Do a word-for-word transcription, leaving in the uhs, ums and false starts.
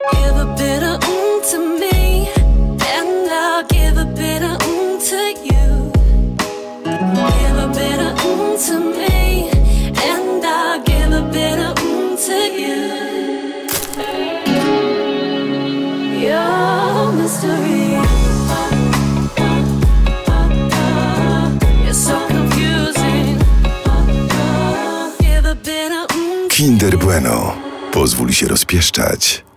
Give a bit of mm to me, and I'll give a bit of mm to you. Give a bit of mm to me, and I'll give a bit of mm to you. You're a mystery. You're so confusing. Give a bit of mm. Kinder Bueno. Pozwól się rozpieszczać.